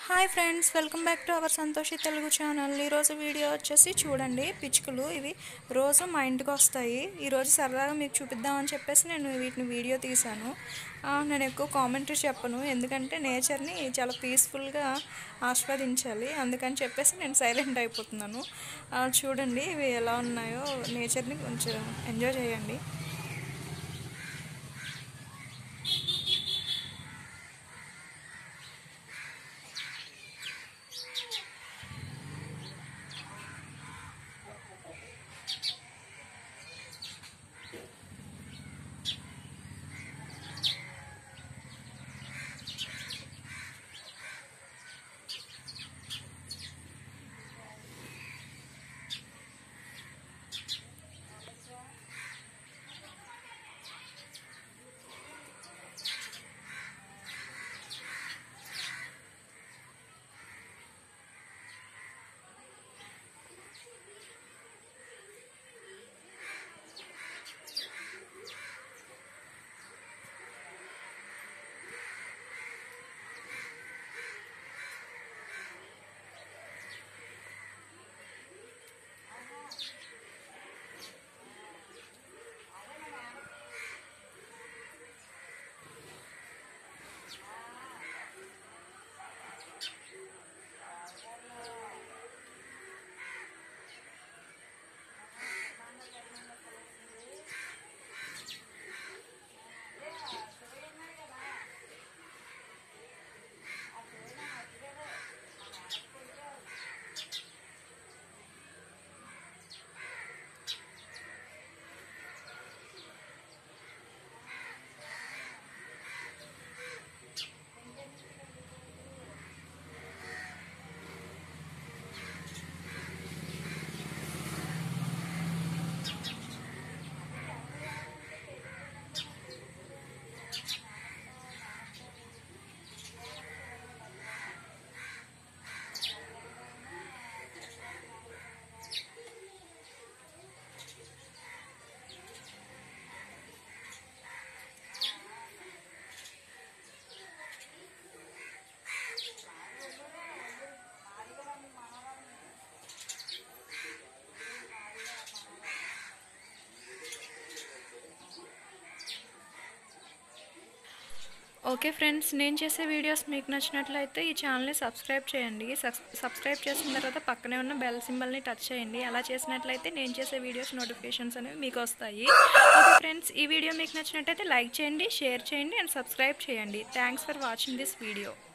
Hi friends, welcome back to our Santoshi Telugu channel. ఈరోజు video వచ్చేసి చూడండి, పిచ్చుకలు ఇవి రోజు మా ఇంటికి వస్తాయి. ఈరోజు సరదాగా మీకు చూపిద్దామని చెప్పేసి నేను వీటిని వీడియో తీశాను. నేను ఎక్కువ కామెంటరీ చెప్పను, ఎందుకంటే నేచర్ని చాలా పీస్ఫుల్గా ఆస్వాదించాలి. అందుకని చెప్పేసి నేను సైలెంట్ అయిపోతున్నాను. చూడండి ఇవి ఎలా ఉన్నాయో, నేచర్ని కొంచెం ఎంజాయ్ చేయండి. ఓకే ఫ్రెండ్స్, నేను చేసే వీడియోస్ మీకు నచ్చినట్లయితే ఈ ఛానల్ని సబ్స్క్రైబ్ చేయండి. సబ్స్క్రైబ్ చేసిన తర్వాత పక్కనే ఉన్న బెల్ సింబల్ని టచ్ చేయండి. అలా చేసినట్లయితే నేను చేసే వీడియోస్ నోటిఫికేషన్స్ అనేవి మీకు వస్తాయి. ఓకే ఫ్రెండ్స్, ఈ వీడియో మీకు నచ్చినట్లయితే లైక్ చేయండి, షేర్ చేయండి అండ్ సబ్స్క్రైబ్ చేయండి. Thanks for watching this video.